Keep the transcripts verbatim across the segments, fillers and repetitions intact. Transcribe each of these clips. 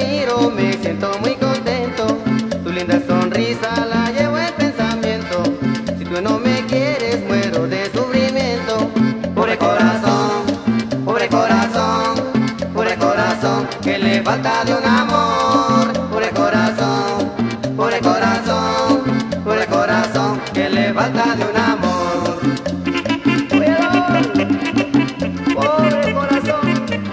miro me siento muy contento. Tu linda sonrisa la llevo en pensamiento. Si tú no me quieres muero de sufrimiento. Pobre corazón, pobre corazón, pobre corazón que le falta de un amor. Pobre corazón, pobre corazón, pobre corazón que le falta de un amor. Pobre corazón.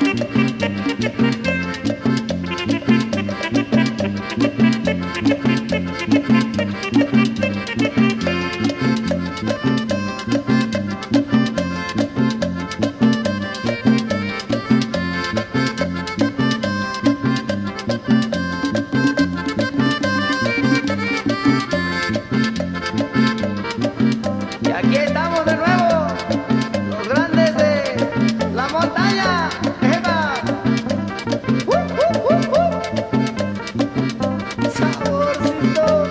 Y aquí estamos de nuevo, los grandes de la montaña. ¡Epa! ¡Uh, uh, uh, uh! ¡Saborcito!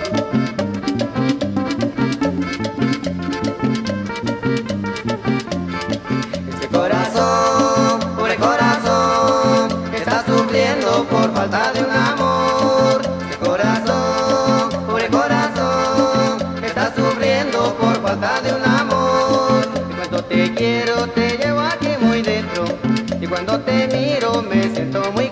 Este corazón, pobre corazón, que está sufriendo por falta de un amor. Este corazón, pobre corazón, que está sufriendo por falta de un amor. Y cuando te quiero te llevo aquí muy dentro. Y cuando te miro me siento muy